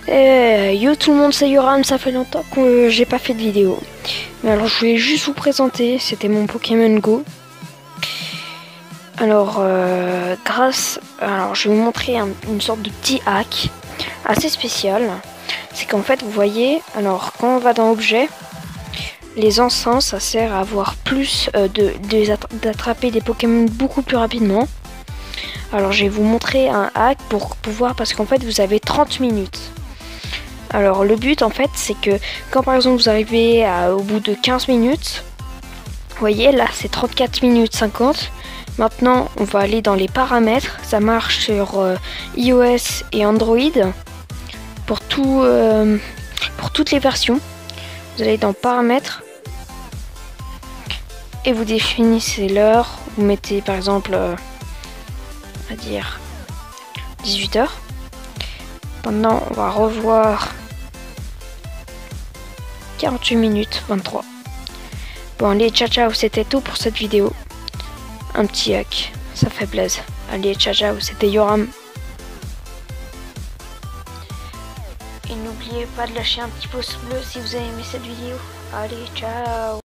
Yo tout le monde, c'est Yoram, ça fait longtemps que j'ai pas fait de vidéo. Mais alors je voulais juste vous présenter, c'était mon Pokémon Go. Alors je vais vous montrer une sorte de petit hack assez spécial. C'est qu'en fait vous voyez, alors quand on va dans objet, les encens ça sert à avoir plus d'attraper des Pokémon beaucoup plus rapidement. Alors je vais vous montrer un hack pour pouvoir, parce qu'en fait vous avez 30 minutes. Alors le but en fait c'est que quand par exemple vous arrivez au bout de 15 minutes, vous voyez là c'est 34 minutes 50. Maintenant on va aller dans les paramètres, ça marche sur iOS et Android pour toutes les versions. Vous allez dans paramètres et vous définissez l'heure, vous mettez par exemple on va dire 18h. Maintenant on va revoir 48 minutes 23. Bon allez, ciao ciao, c'était tout pour cette vidéo. Un petit hack, ça fait plaisir. Allez, ciao ciao, c'était Yoram. Et n'oubliez pas de lâcher un petit pouce bleu si vous avez aimé cette vidéo. Allez, ciao.